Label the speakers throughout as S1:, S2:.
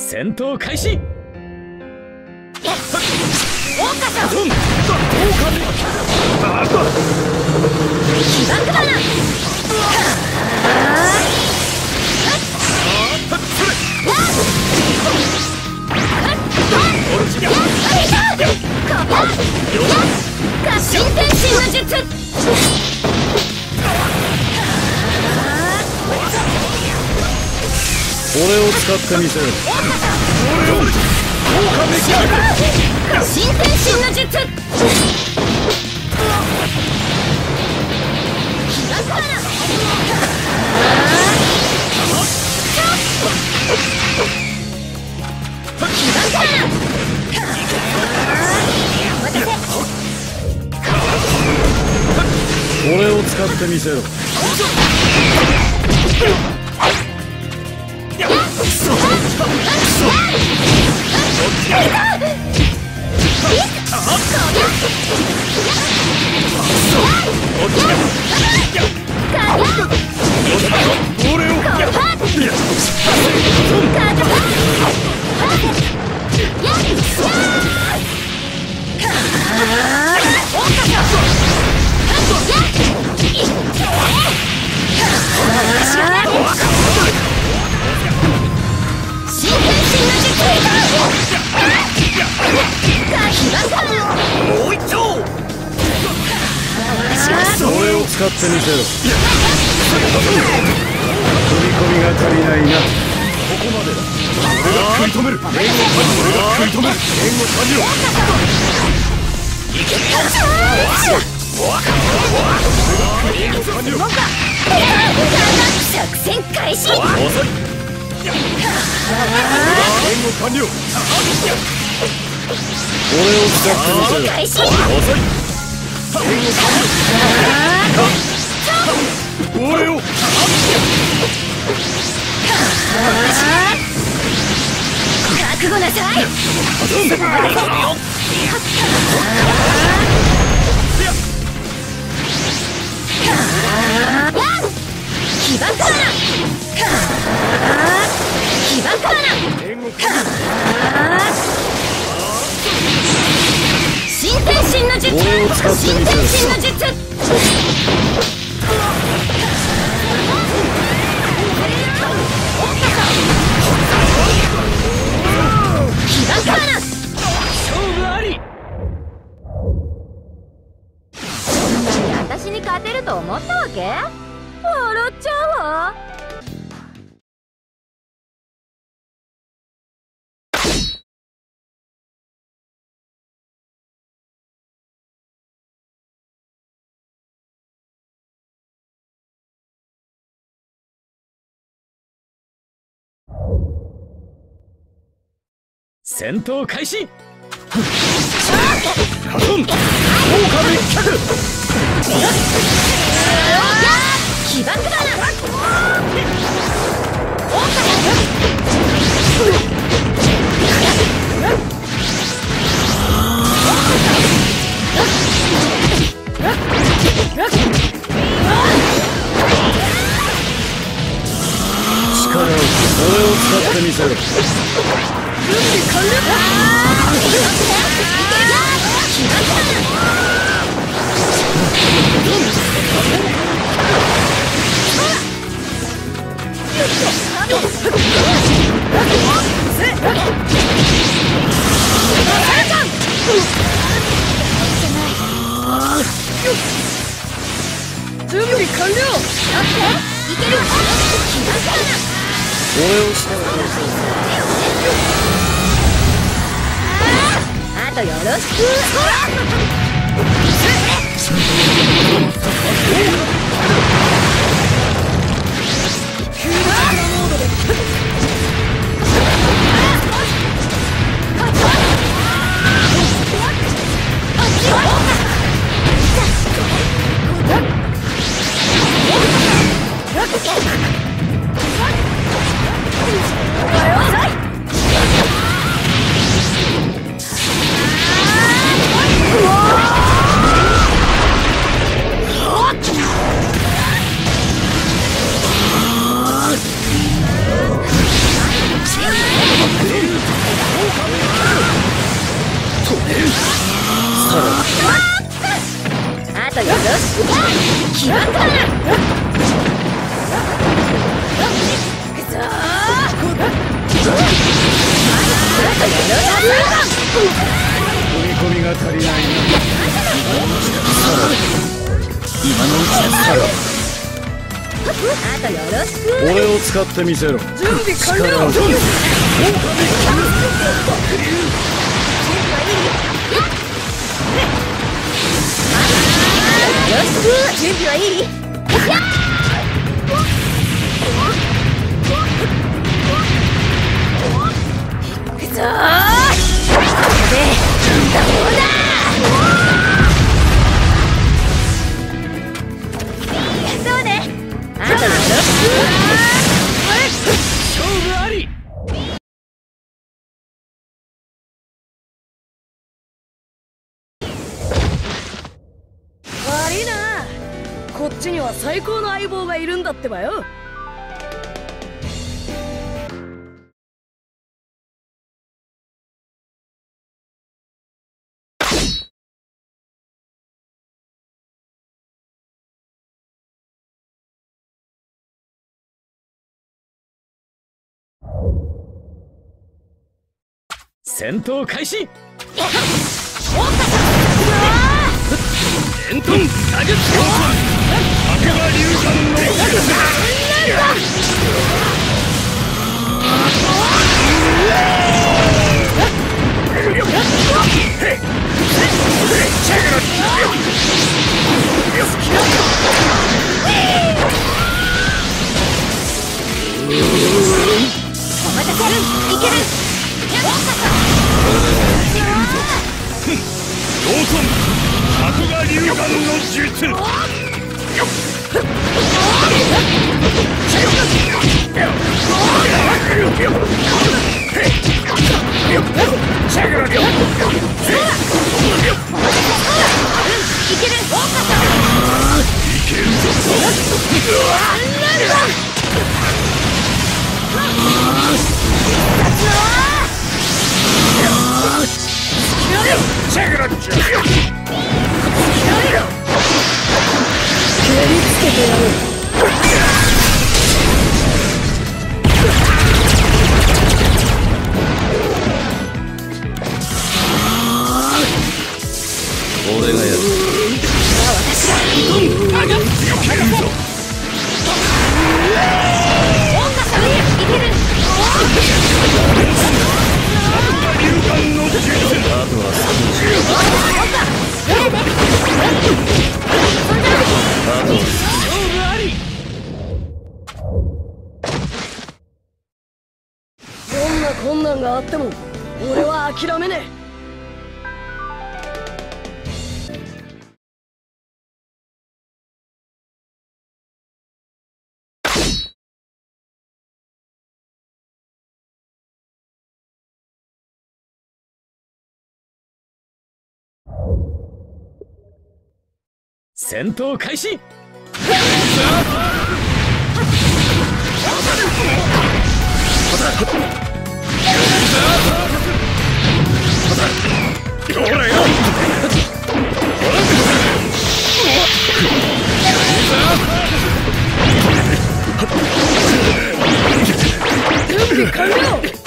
S1: 戦闘開始。
S2: 桜花さん
S1: どうかね。
S2: 起爆だな。新天神の術。
S1: これを使ってみせる。
S2: 新天神の術。
S1: これを使ってみせろ。使ってみせろ。飛び込みが足りないな。ここまでだ。俺が食い止める。俺が食い止める。援護完了。
S2: 作戦開始。
S1: 遅い。援護完了。これを使ってみせろ。
S2: 開始。
S1: 遅い。俺を
S2: 覚悟なさい。起爆だな。起爆だな。新天神の術。新天神の術。起爆だな。
S1: 勝負あり。
S2: そんなに私に勝てると思ったわけ？笑っちゃうわ。
S1: 戦闘開始。カトン効果滅却。
S2: 起爆だな。
S1: 力を、それを使ってみせろ。
S2: 準備完了。準備完了。いける。
S1: これをしたらどうする。
S2: あとよろしく。 気楽だな。くそー。
S1: 踏み込みが足りないな。今のうちだサロ。
S2: あとよろしく。
S1: 俺を使ってみせろ。
S2: 準備完了。
S1: 力を
S2: 準備はいい？くそー。ここでどうだ。そうね。あとよろしく。
S1: 勝負あり。
S3: 悪いな。こっちには最高の相棒がいるんだってばよ。
S1: 戦闘開始。伝統打撃白馬流弾の
S2: お待たせ。いける。
S1: ローソン白馬流弾の術。俺がやる。
S3: どんな困難があっても俺は諦めねえ。
S1: 戦闘開始。ほらよ。
S3: 準備完了。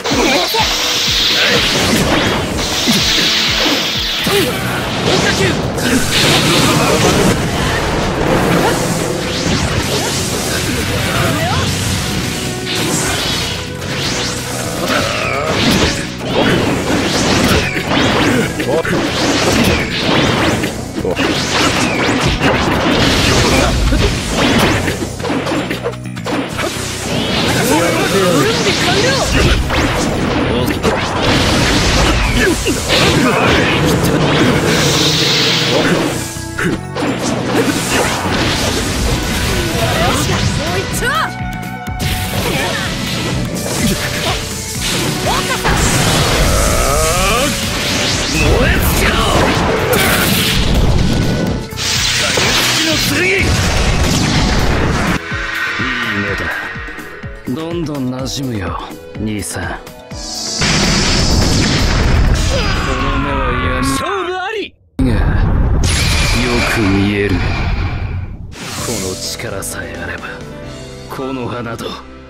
S1: どんどん馴染むよ、兄さん。この目は嫌に勝負ありがよく見える。こ力さえあれば木の葉など。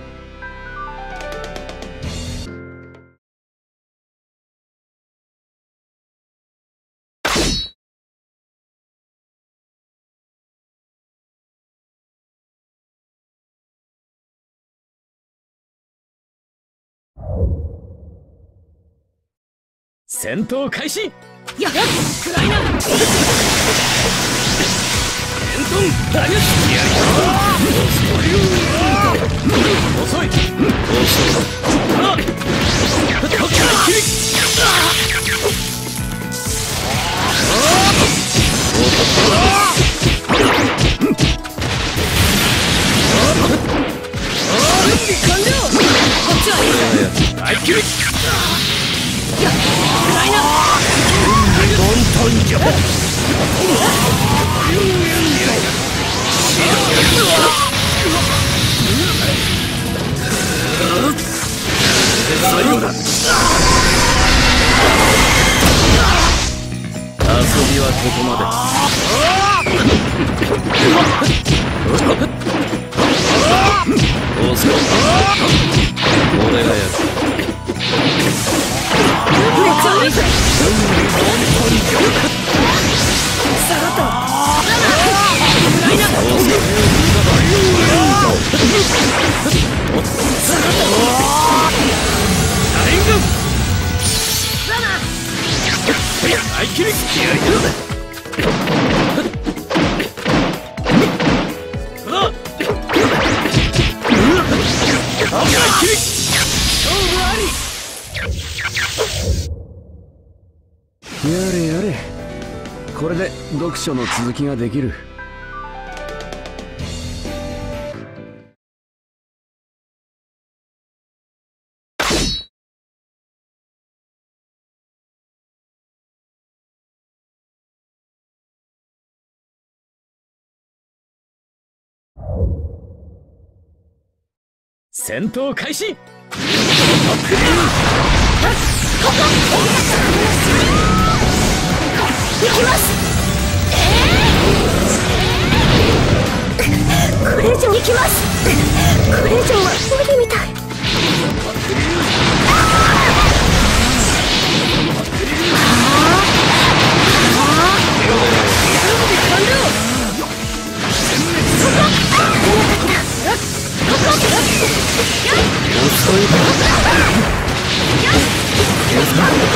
S1: 戦闘開始。
S3: やっくらいな。
S1: エントンダグスやる遅い。
S3: 完了。こっちはいいぞ。
S1: 大切に。
S3: やっくらいな。
S1: トントンじゃ。最後だ。遊びはここまで。どうする？俺がやる。
S3: めっちゃいいぞ。下がった。くらいな。
S1: 合切りやりだ。やれやれ、これで読書の続きができる。戦闘開始。行
S3: きます。これ以上行きます。これ以上は無理みたい。遅い。